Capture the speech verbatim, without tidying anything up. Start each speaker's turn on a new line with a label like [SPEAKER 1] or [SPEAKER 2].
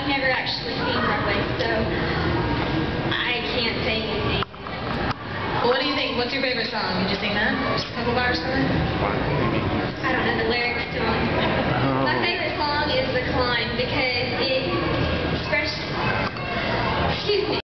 [SPEAKER 1] I've never actually seen Broadway, so I can't say anything.
[SPEAKER 2] Well, what do you think? What's your favorite song? Could you sing that? Just a couple bars from it?
[SPEAKER 1] I don't know the lyrics to them. My favorite